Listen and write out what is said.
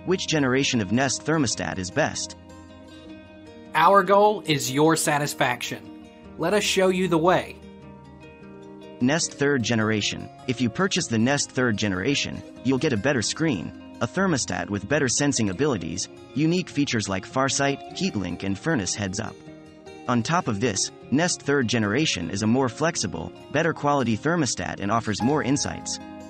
Which generation of Nest Thermostat is best? Our goal is your satisfaction. Let us show you the way. Nest 3rd Generation. If you purchase the Nest 3rd Generation, you'll get a better screen, a thermostat with better sensing abilities, unique features like Farsight, HeatLink and Furnace Heads-Up. On top of this, Nest 3rd Generation is a more flexible, better quality thermostat and offers more insights.